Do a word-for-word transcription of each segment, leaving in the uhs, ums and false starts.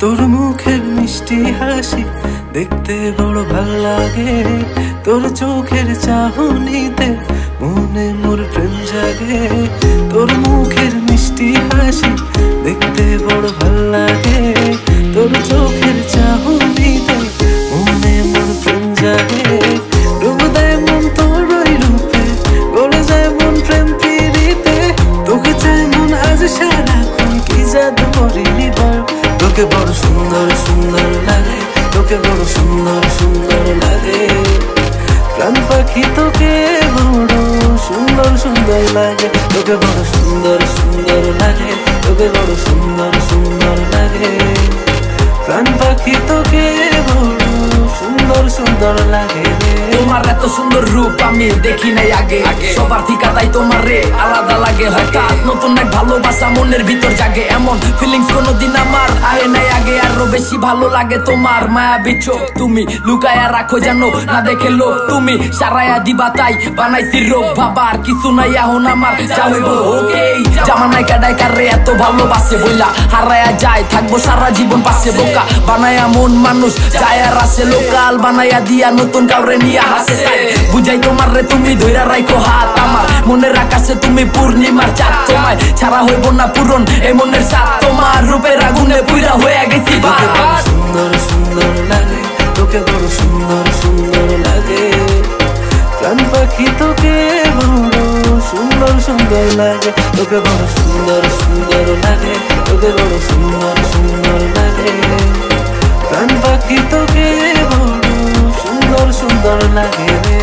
তোর মুখের মিষ্টি হাসি দেখতে বড় ভাল লাগে, তোর চোখের চাহনিতে মনে মোর প্রেম জাগে। তোর মুখের মিষ্টি হাসি দেখতে বড় ভাল লাগে, তোর চোখের চাহনিতে মনে মোর প্রেম জাগে। ডুব দেয় মন তোর ওই রূপে, গলে যায় মন প্রেম পিরিতে, তোকে চাই মন আজ সারাক্ষণ, কি জাদু করিনি বল। তোকে বড় সুন্দর সুন্দর লাগে, তোকে বড় সুন্দর সুন্দর লাগে, প্রাণ পাখি তোকে বড় সুন্দর সুন্দর লাগে। তোকে বড় সুন্দর সুন্দর লাগে, তোকে বড় সুন্দর সুন্দর লাগে, প্রাণ পাখি তোকে বড় সুন্দর সুন্দর লাগে। তোমার এত সুন্দর রূপ আমি দেখি নাই আগে, সবার ঠিকা তাই তোমার রে আলাদা লাগে। হঠাৎ নতুন এক ভালোবাসা মনের ভিতর জাগে, এমন ফিলিংস কোনোদিন আমার আহে নাই আগে। আরো বেশি ভালো লাগে তোমার মায়াবী চোখ, তুমি লুকায়া রাখো যেন না দেখে লোক, তুমি সারায়া দিবা তাই বানাইছি রোগ। ভাবার কিছু নাই এখন আমার যা হইব ওকে, জামানায় কাটাই কারে এত ভালোবাসে বইলা হারায়া যায়, থাকবো সারা জীবন পাশে। বোকা বানায়া মন মানুষ যায় আর আসে, লোকাল বানায়া দিয়া নতুন কাউরে নিয়ে হাসে। বুঝাই তোমার রে তুমি ধইরা রাখো হাত, আমার মনের আকাশে তুমি পূর্ণিমার চাঁদ। তোমায় ছাড়া হইব না পূরণ এই মনের সাথ, তোমার রূপের আগুনে পুইরা হয়ে গেছি বারবার। সুন্দর সুন্দর লাগে, তোকে বড় সুন্দর সুন্দর লাগে, প্রাণ পাখি তোকে বড় সুন্দর সুন্দর লাগে। তোকে বড় সুন্দর সুন্দর লাগে, তোকে বড় সুন্দর সুন্দর লাগে, প্রাণ পাখি তোকে বড় সুন্দর সুন্দর লাগে রে।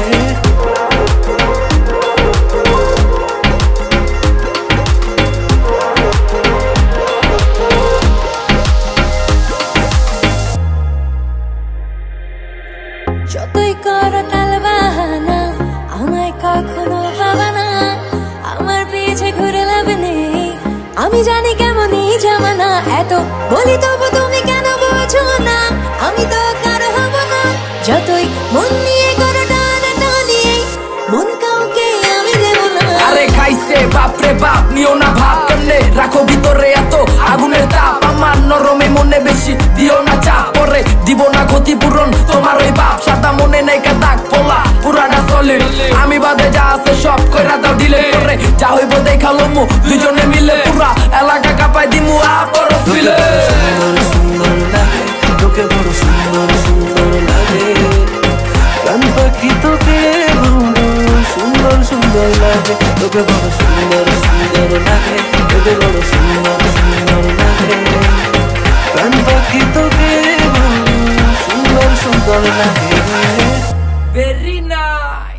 যতই করো টাল বাহানা আমায় কখনো পাবা না, আমার পিছে ঘুরে লাভ নেই, আমি জানি কেমনই জামানা। এত বলি তবু তুমি কেন বোঝো না, আমি তো কারো হব না। যতই মন নিয়ে করো টানা টানি, মন কাউকে আমি দেব না। আরে খাইছে বাপরে বাপ, নিও না ভাব কেমনে রাখো ভিতরে এত আগুনের তাপ। আমার নরমে মনে বেশি দিও না চাপ, পরে দিব না ক্ষতিপূরণ তোমার ওই বাপ। সাদা মনে নেই কাদাক পোলা পুরাটা সলিড, আমি বাদে যা আছে সব কইরা দাও দিলে করে। যা হইব দেখালো মু দুজনে মিলে, পুরা এলাকা কাঁপাই দিমু আপর ফিলে। সুন্দর সুন্দর লাগে, তোকে বড় সুন্দর সুন্দর লাগে, প্রাণ পাখি তোকে বড় সুন্দর সুন্দর লাগে। তোকে বড় সুন্দর সুন্দর লাগে, তোকে বড় সুন্দর সুন্দর লাগে, প্রাণ পাখি তোকে বড় সুন্দর সুন্দর লাগে। Very nice.